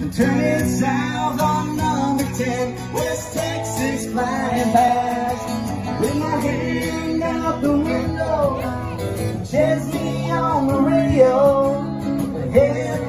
turning south on number 10, West Texas flying past. With my hand out the window, Chesney on the radio, headed